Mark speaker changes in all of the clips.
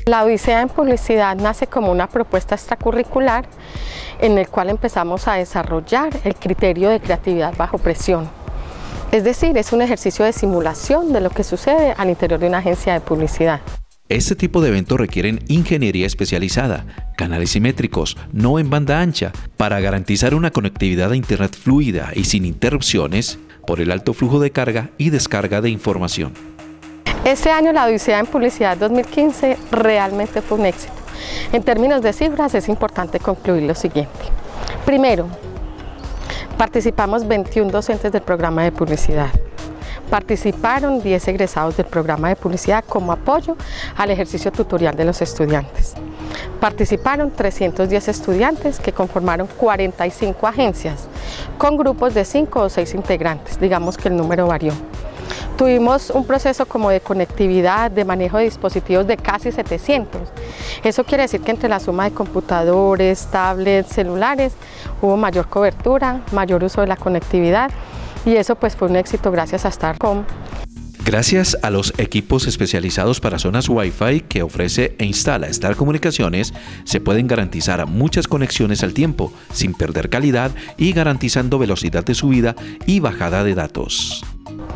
Speaker 1: La Odisea en Publicidad nace como una propuesta extracurricular en el cual empezamos a desarrollar el criterio de creatividad bajo presión. Es decir, es un ejercicio de simulación de lo que sucede al interior de una agencia de publicidad.
Speaker 2: Este tipo de eventos requieren ingeniería especializada, canales simétricos, no en banda ancha, para garantizar una conectividad a Internet fluida y sin interrupciones por el alto flujo de carga y descarga de información.
Speaker 1: Este año la Odisea en Publicidad 2015 realmente fue un éxito. En términos de cifras es importante concluir lo siguiente. Primero, participamos 21 docentes del programa de publicidad. Participaron 10 egresados del programa de publicidad como apoyo al ejercicio tutorial de los estudiantes. Participaron 310 estudiantes que conformaron 45 agencias con grupos de 5 o 6 integrantes, digamos que el número varió. Tuvimos un proceso como de conectividad, de manejo de dispositivos de casi 700. Eso quiere decir que entre la suma de computadores, tablets, celulares, hubo mayor cobertura, mayor uso de la conectividad y eso pues fue un éxito gracias a Starcom.
Speaker 2: Gracias a los equipos especializados para zonas Wi-Fi que ofrece e instala Star Comunicaciones, se pueden garantizar muchas conexiones al tiempo, sin perder calidad y garantizando velocidad de subida y bajada de datos.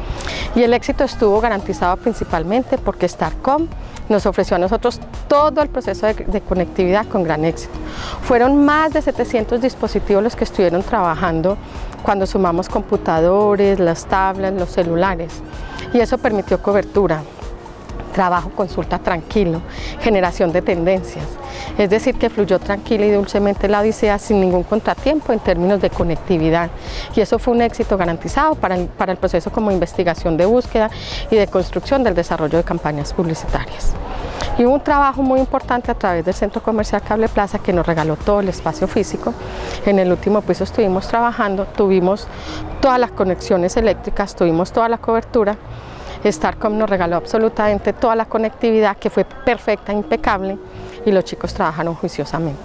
Speaker 1: Y el éxito estuvo garantizado principalmente porque Starcom nos ofreció a nosotros todo el proceso de conectividad con gran éxito. Fueron más de 700 dispositivos los que estuvieron trabajando cuando sumamos computadores, las tablets, los celulares. Y eso permitió cobertura, trabajo, consulta tranquilo, generación de tendencias. Es decir, que fluyó tranquila y dulcemente la Odisea sin ningún contratiempo en términos de conectividad. Y eso fue un éxito garantizado para el proceso como investigación de búsqueda y de construcción del desarrollo de campañas publicitarias. Y hubo un trabajo muy importante a través del Centro Comercial Cable Plaza que nos regaló todo el espacio físico. En el último piso estuvimos trabajando, tuvimos todas las conexiones eléctricas, tuvimos toda la cobertura. Starcom nos regaló absolutamente toda la conectividad que fue perfecta, impecable y los chicos trabajaron juiciosamente.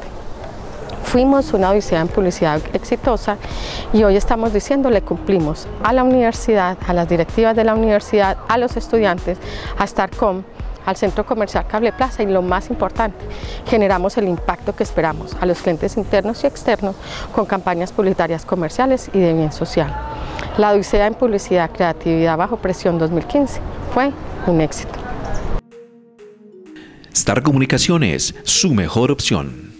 Speaker 1: Fuimos una Odisea en Publicidad exitosa y hoy estamos diciendo le cumplimos a la universidad, a las directivas de la universidad, a los estudiantes, a Starcom, al Centro Comercial Cable Plaza y lo más importante, generamos el impacto que esperamos a los clientes internos y externos con campañas publicitarias comerciales y de bien social. La Odisea en Publicidad, Creatividad bajo Presión 2015 fue un éxito.
Speaker 2: Star Comunicaciones, su mejor opción.